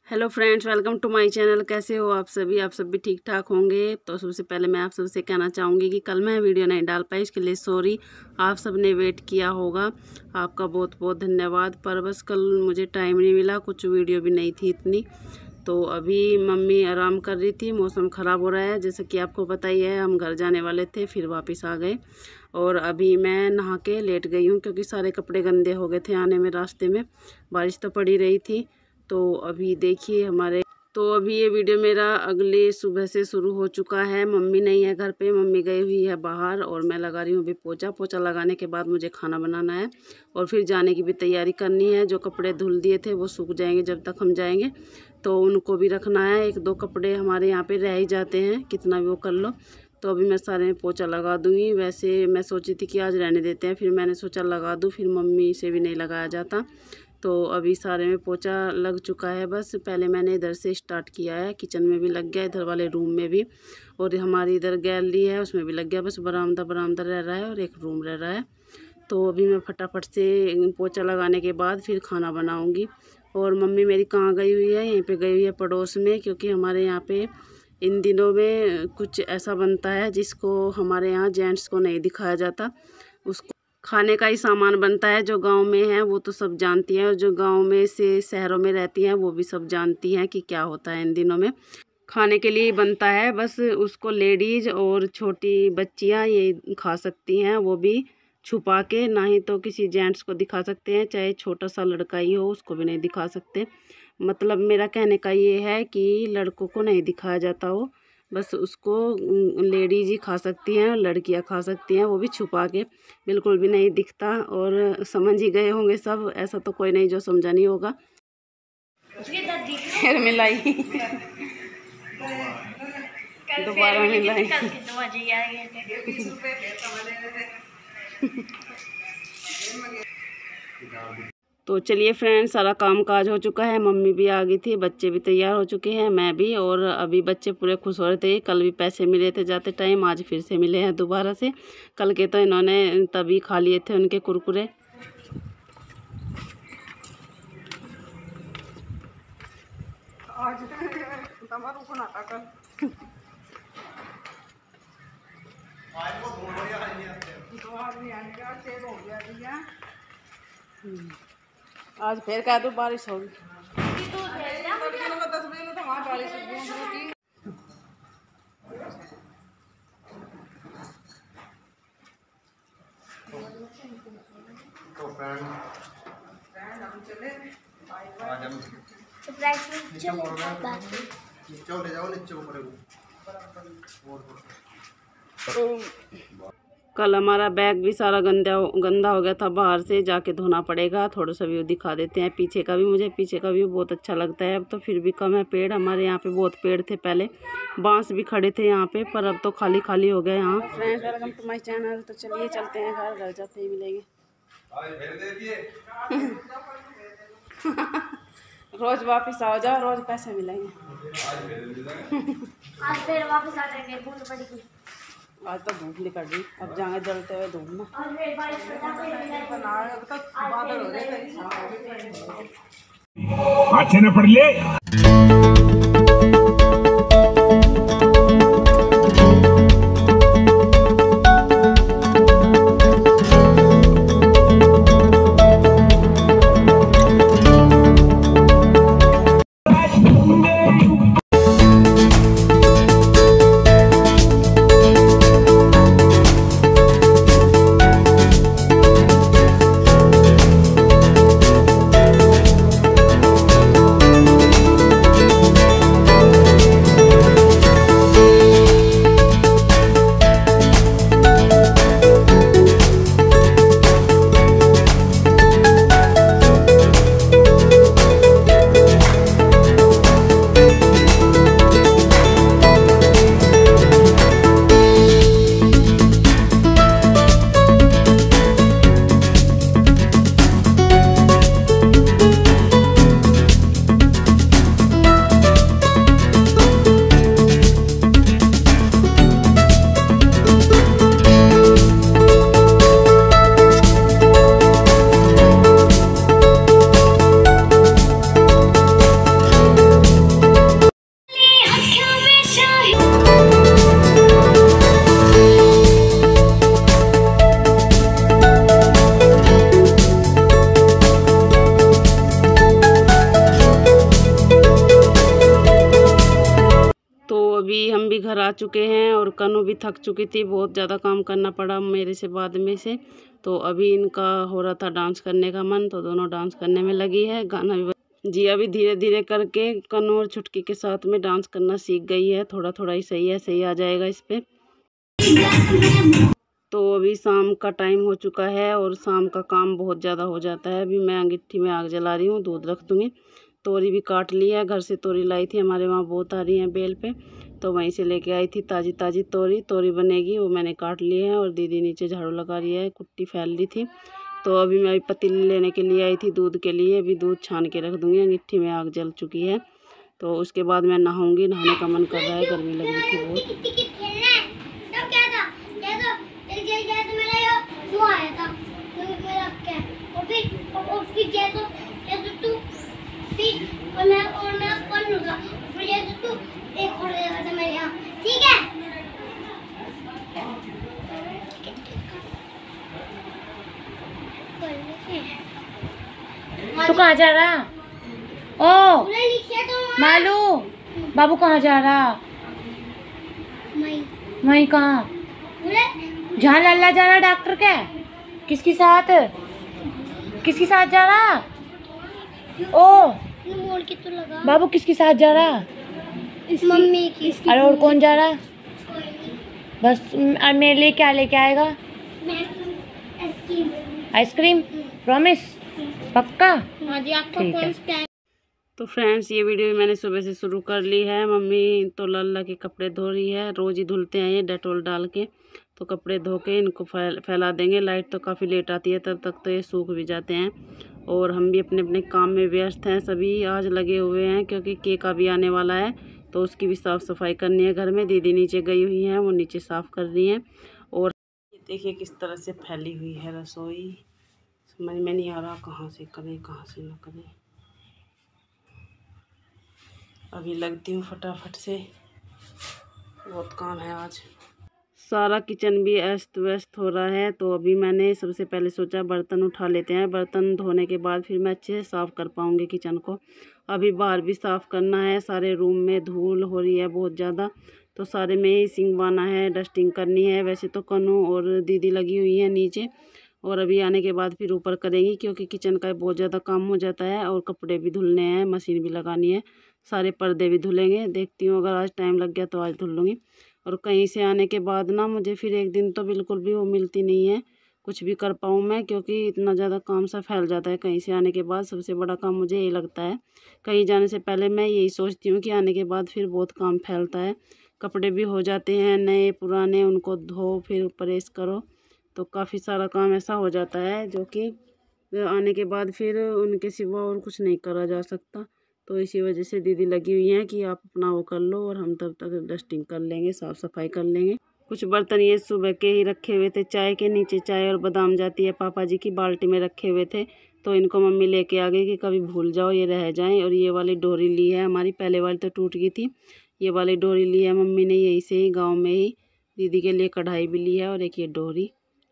Hello friends, welcome to my channel. कैसे हो आप सब भी ठीक ठाक होंगे। तो सबसे पहले मैं आप सबसे कहना चाहूँगी कि कल मैं वीडियो नहीं डाल पाई, इसके लिए सॉरी। आप सब ने वेट किया होगा, आपका बहुत बहुत धन्यवाद। पर बस कल मुझे टाइम नहीं मिला, कुछ वीडियो भी नहीं थी इतनी। तो अभी मम्मी आराम कर रही थी, मौसम ख़राब हो रहा है जैसे कि आपको पता ही है। हम घर जाने वाले थे, फिर वापस आ गए और अभी मैं नहा के लेट गई हूँ क्योंकि सारे कपड़े गंदे हो गए थे आने में। रास्ते में बारिश तो पड़ी रही थी। तो अभी देखिए अभी ये वीडियो मेरा अगले सुबह से शुरू हो चुका है। मम्मी नहीं है घर पे, मम्मी गई हुई है बाहर और मैं लगा रही हूँ अभी पोछा लगाने के बाद मुझे खाना बनाना है और फिर जाने की भी तैयारी करनी है। जो कपड़े धुल दिए थे वो सूख जाएंगे जब तक हम जाएंगे, तो उनको भी रखना है। एक दो कपड़े हमारे यहाँ पे रह ही जाते हैं, कितना भी वो कर लो। तो अभी मैं सारे में पोछा लगा दूँगी। वैसे मैं सोची थी कि आज रहने देते हैं, फिर मैंने सोचा लगा दूँ, फिर मम्मी से भी नहीं लगाया जाता। तो अभी सारे में पोछा लग चुका है। बस पहले मैंने इधर से स्टार्ट किया है, किचन में भी लग गया, इधर वाले रूम में भी, और हमारी इधर गैलरी है उसमें भी लग गया। बस बरामदा रह रहा है और एक रूम रह रहा है। तो अभी मैं फटाफट से पोछा लगाने के बाद फिर खाना बनाऊंगी। और मम्मी मेरी कहाँ गई हुई है? यहीं पे गई हुई है पड़ोस में, क्योंकि हमारे यहाँ पे इन दिनों में कुछ ऐसा बनता है जिसको हमारे यहाँ जेंट्स को नहीं दिखाया जाता। उसको खाने का ही सामान बनता है। जो गांव में है वो तो सब जानती हैं, और जो गांव में से शहरों में रहती हैं वो भी सब जानती हैं कि क्या होता है इन दिनों में। खाने के लिए ही बनता है, बस उसको लेडीज़ और छोटी बच्चियां ये खा सकती हैं, वो भी छुपा के। ना ही तो किसी जेंट्स को दिखा सकते हैं, चाहे छोटा सा लड़का ही हो उसको भी नहीं दिखा सकते। मतलब मेरा कहने का ये है कि लड़कों को नहीं दिखाया जाता हो, बस उसको लेडीज ही खा सकती हैं, लड़कियां खा सकती हैं, वो भी छुपा के, बिल्कुल भी नहीं दिखता। और समझ ही गए होंगे सब, ऐसा तो कोई नहीं जो समझा नहीं होगा। फिर मिलाई दोबारा मिलाई। तो चलिए फ्रेंड्स, सारा काम काज हो चुका है। मम्मी भी आ गई थी, बच्चे भी तैयार हो चुके हैं, मैं भी। और अभी बच्चे पूरे खुश हो रहे थे, कल भी पैसे मिले थे जाते टाइम, आज फिर से मिले हैं दोबारा से। कल के तो इन्होंने तभी खा लिए थे उनके कुरकुरे। आज फिर कह दो बारिश होगी। तो फ्रेंड हम चले आज हम नीचे ले जाओ, नीचे ऊपर कल हमारा बैग भी सारा गंदा हो गया था, बाहर से जाके धोना पड़ेगा। थोड़ा सा व्यू दिखा देते हैं पीछे का भी। मुझे पीछे का व्यू बहुत अच्छा लगता है। अब तो फिर भी कम है पेड़, हमारे यहाँ पे बहुत पेड़ थे पहले, बांस भी खड़े थे यहाँ पे, पर अब तो खाली खाली हो गया यहाँ। Friends, welcome to my channel. तो चलिए चलते हैं घर जाते ही मिलेंगे। रोज वापस आओ जाओ, रोज पैसे मिलेंगे। आज फिर वापस आ जाएंगे, बूंद पड़ेगी। आज तो धूप निकल रही, अब जाएंगे जलते हुए धूप में। अच्छे न पढ़ ले। घर आ चुके हैं और कनु भी थक चुकी थी, बहुत ज़्यादा काम करना पड़ा मेरे से बाद में से। तो अभी इनका हो रहा था डांस करने का मन, तो दोनों डांस करने में लगी है। गाना भी जी अभी धीरे धीरे करके कनु और छुटकी के साथ में डांस करना सीख गई है। थोड़ा थोड़ा ही सही है, सही आ जाएगा इस पे। तो अभी शाम का टाइम हो चुका है और शाम का काम बहुत ज़्यादा हो जाता है। अभी मैं अंगीठी में आग जला रही हूँ, दूध रख दूँगी। तोरी भी काट ली है, घर से तोरी लाई थी, हमारे वहाँ बहुत आ रही हैं बेल पे, तो वहीं से लेके आई थी ताज़ी ताज़ी तोरी बनेगी, वो मैंने काट ली है। और दीदी नीचे झाड़ू लगा रही है, कुट्टी फैल रही थी। तो अभी मैं पतीली लेने के लिए आई थी दूध के लिए, अभी दूध छान के रख दूँगी। अंगीठी में आग जल चुकी है, तो उसके बाद मैं नहाऊँगी। नहाने का मन कर रहा है, गर्मी लग रही थी बहुत। तू कहाँ जा रहा? ओ मालू, बाबू कहाँ जा रहा? वही कहाँ? जहाँ लल्ला जा रहा डॉक्टर के? किसके साथ? किसके साथ जा रहा? ओ बाबू किसके साथ जा रहा? मम्मी की। अरे और कौन जा रहा? बस मेरे लिए क्या लेके आएगा? आइसक्रीम? प्रॉमिस? पक्का? हाँ जी, आपका ठीक है। कौन? तो फ्रेंड्स ये वीडियो मैंने सुबह से शुरू कर ली है। मम्मी तो लल्ला के कपड़े धो रही है, रोज़ ही धुलते हैं ये डेटॉल डाल के। तो कपड़े धो के इनको फैला देंगे। लाइट तो काफ़ी लेट आती है, तब तक तो ये सूख भी जाते हैं। और हम भी अपने अपने काम में व्यस्त हैं, सभी आज लगे हुए हैं क्योंकि केक भी आने वाला है, तो उसकी भी साफ़ सफाई करनी है घर में। दीदी नीचे गई हुई हैं, वो नीचे साफ़ कर रही हैं। और देखिए किस तरह से फैली हुई है रसोई, समझ में नहीं आ रहा कहाँ से करें कहाँ से न करें। अभी लगती हूँ फटाफट से, बहुत काम है आज। सारा किचन भी अस्त व्यस्त हो रहा है, तो अभी मैंने सबसे पहले सोचा बर्तन उठा लेते हैं। बर्तन धोने के बाद फिर मैं अच्छे से साफ़ कर पाऊँगी किचन को। अभी बाहर भी साफ़ करना है, सारे रूम में धूल हो रही है बहुत ज़्यादा, तो सारे में ही सिंगवाना है, डस्टिंग करनी है। वैसे तो कनु और दीदी लगी हुई है नीचे, और अभी आने के बाद फिर ऊपर करेंगी क्योंकि किचन का बहुत ज़्यादा काम हो जाता है। और कपड़े भी धुलने हैं, मशीन भी लगानी है, सारे पर्दे भी धुलेंगे। देखती हूँ अगर आज टाइम लग गया तो आज धुल लूँगी। और कहीं से आने के बाद ना मुझे फिर एक दिन तो बिल्कुल भी वो मिलती नहीं है कुछ भी कर पाऊँ मैं, क्योंकि इतना ज़्यादा काम सा फैल जाता है कहीं से आने के बाद। सबसे बड़ा काम मुझे ये लगता है, कहीं जाने से पहले मैं यही सोचती हूँ कि आने के बाद फिर बहुत काम फैलता है। कपड़े भी हो जाते हैं नए पुराने, उनको धो फिर प्रेस करो, तो काफ़ी सारा काम ऐसा हो जाता है जो कि आने के बाद फिर उनके सिवा और कुछ नहीं करा जा सकता। तो इसी वजह से दीदी लगी हुई हैं कि आप अपना वो कर लो और हम तब तक डस्टिंग कर लेंगे, साफ़ सफाई कर लेंगे। कुछ बर्तन ये सुबह के ही रखे हुए थे, चाय के नीचे चाय और बादाम जाती है पापा जी की बाल्टी में रखे हुए थे, तो इनको मम्मी लेके आ गई कि कभी भूल जाओ ये रह जाएं। और ये वाली डोरी ली है हमारी, पहले वाली तो टूट गई थी, ये वाली डोरी ली है मम्मी ने यहीं से ही गाँव में ही। दीदी के लिए कढ़ाई भी ली है और एक ये डोरी।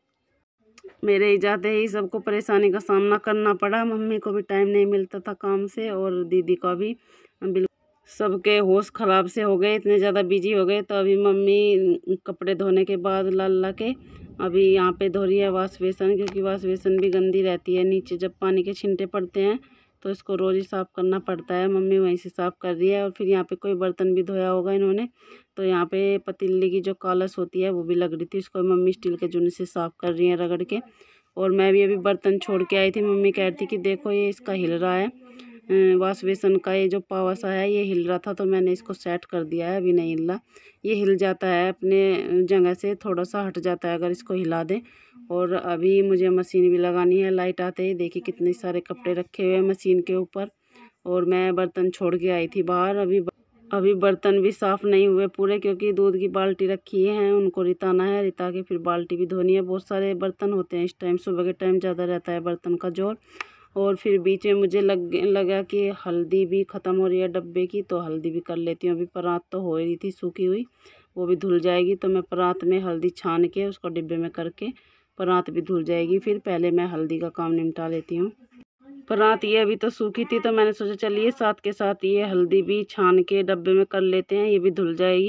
मेरे ही जाते ही सबको परेशानी का सामना करना पड़ा, मम्मी को भी टाइम नहीं मिलता था काम से और दीदी का भी। बिल्कुल सबके होश ख़राब से हो गए, इतने ज़्यादा बिजी हो गए। तो अभी मम्मी कपड़े धोने के बाद लल्ला के अभी यहाँ पे धो रही है वाश बेसन, क्योंकि वाश बेसन भी गंदी रहती है नीचे जब पानी के छींटे पड़ते हैं, तो इसको रोज़ ही साफ़ करना पड़ता है। मम्मी वहीं से साफ़ कर रही है। और फिर यहाँ पे कोई बर्तन भी धोया होगा इन्होंने, तो यहाँ पे पतीली की जो कालस होती है वो भी लग रही थी, इसको मम्मी स्टील के जूने से साफ़ कर रही हैं रगड़ के। और मैं भी अभी बर्तन छोड़ के आई थी, मम्मी कह रही थी कि देखो ये इसका हिल रहा है, वाश बेसन का ये जो पावा सा है ये हिल रहा था, तो मैंने इसको सेट कर दिया है। अभी नहीं हिल रहा, ये हिल जाता है अपने जगह से, थोड़ा सा हट जाता है अगर इसको हिला दें। और अभी मुझे मशीन भी लगानी है, लाइट आते ही देखिए कितने सारे कपड़े रखे हुए हैं मशीन के ऊपर। और मैं बर्तन छोड़ के आई थी बाहर, अभी बर्तन भी साफ़ नहीं हुए पूरे, क्योंकि दूध की बाल्टी रखी है, उनको रिताना है, रिता के फिर बाल्टी भी धोनी है। बहुत सारे बर्तन होते हैं इस टाइम, सुबह के टाइम ज़्यादा रहता है बर्तन का जोर। और फिर बीच में मुझे लगा कि हल्दी भी ख़त्म हो रही है डब्बे की, तो हल्दी भी कर लेती हूँ। अभी परात तो हो रही थी सूखी हुई, वो भी धुल जाएगी, तो मैं परात में हल्दी छान के उसको डिब्बे में करके परात भी धुल जाएगी। फिर पहले मैं हल्दी का काम निपटा लेती हूँ। परात ये अभी तो सूखी थी, तो मैंने सोचा चलिए साथ के साथ ये हल्दी भी छान के डब्बे में कर लेते हैं, ये भी धुल जाएगी।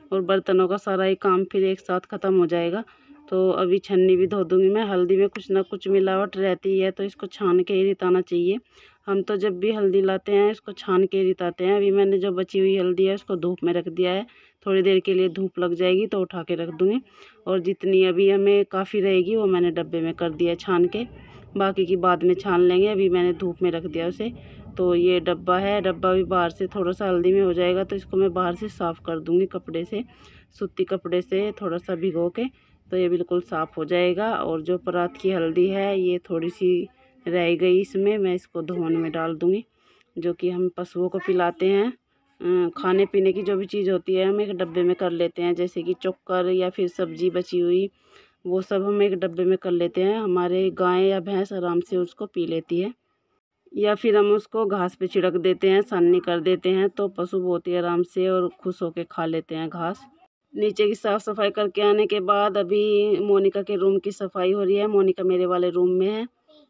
और बर्तनों का सारा ही काम फिर एक साथ ख़त्म हो जाएगा। तो अभी छन्नी भी धो दूँगी मैं। हल्दी में कुछ ना कुछ मिलावट रहती है, तो इसको छान के ही रिताना चाहिए। हम तो जब भी हल्दी लाते हैं इसको छान के रिताते हैं। अभी मैंने जो बची हुई हल्दी है उसको धूप में रख दिया है, थोड़ी देर के लिए धूप लग जाएगी तो उठा के रख दूँगी। और जितनी अभी हमें काफ़ी रहेगी वो मैंने डब्बे में कर दिया छान के, बाकी की बाद में छान लेंगे। अभी मैंने धूप में रख दिया उसे। तो ये डब्बा है, डब्बा भी बाहर से थोड़ा सा हल्दी में हो जाएगा, तो इसको मैं बाहर से साफ़ कर दूँगी कपड़े से, सूती कपड़े से थोड़ा सा भिगो के, तो ये बिल्कुल साफ़ हो जाएगा। और जो परात की हल्दी है ये थोड़ी सी रह गई इसमें, मैं इसको धोने में डाल दूँगी, जो कि हम पशुओं को पिलाते हैं। खाने पीने की जो भी चीज़ होती है हम एक डब्बे में कर लेते हैं, जैसे कि चोकर या फिर सब्ज़ी बची हुई, वो सब हम एक डब्बे में कर लेते हैं। हमारे गाय या भैंस आराम से उसको पी लेती है, या फिर हम उसको घास पे छिड़क देते हैं, साननी कर देते हैं, तो पशु बहुत ही आराम से और खुश होकर खा लेते हैं घास। नीचे की साफ़ सफाई करके आने के बाद अभी मोनिका के रूम की सफाई हो रही है। मोनिका मेरे वाले रूम में है।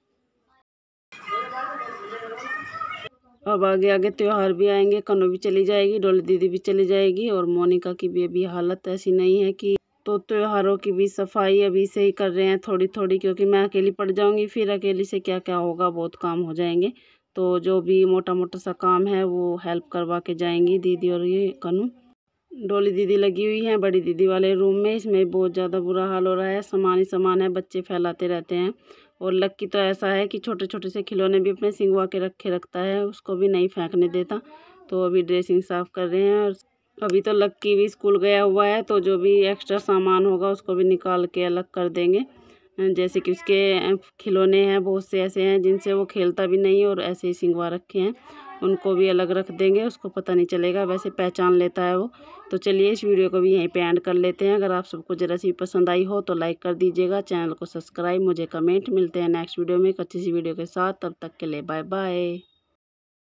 अब आगे आगे त्यौहार भी आएंगे, कन्नू भी चली जाएगी, डोली दीदी भी चली जाएगी, और मोनिका की भी अभी हालत ऐसी नहीं है कि, तो त्योहारों की भी सफाई अभी से ही कर रहे हैं थोड़ी थोड़ी, क्योंकि मैं अकेली पड़ जाऊंगी, फिर अकेली से क्या क्या होगा, बहुत काम हो जाएंगे। तो जो भी मोटा मोटा सा काम है वो हेल्प करवा के जाएंगी दीदी और ये कन्नू। डोली दीदी लगी हुई है बड़ी दीदी वाले रूम में, इसमें बहुत ज़्यादा बुरा हाल हो रहा है, सामान ही सामान है, बच्चे फैलाते रहते हैं। और लक्की तो ऐसा है कि छोटे छोटे से खिलौने भी अपने सिंगवा के रखे रखता है, उसको भी नहीं फेंकने देता। तो अभी ड्रेसिंग साफ़ कर रहे हैं। और अभी तो लक्की भी स्कूल गया हुआ है, तो जो भी एक्स्ट्रा सामान होगा उसको भी निकाल के अलग कर देंगे। जैसे कि उसके खिलौने हैं, बहुत से ऐसे हैं जिनसे वो खेलता भी नहीं और ऐसे ही सिंगवा रखे हैं, उनको भी अलग रख देंगे, उसको पता नहीं चलेगा, वैसे पहचान लेता है वो। तो चलिए इस वीडियो को भी यहीं पे एंड कर लेते हैं। अगर आप सबको ज़रा सी पसंद आई हो तो लाइक कर दीजिएगा, चैनल को सब्सक्राइब, मुझे कमेंट। मिलते हैं नेक्स्ट वीडियो में एक अच्छी सी वीडियो के साथ, तब तक के लिए बाय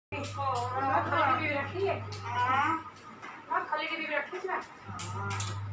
बाय।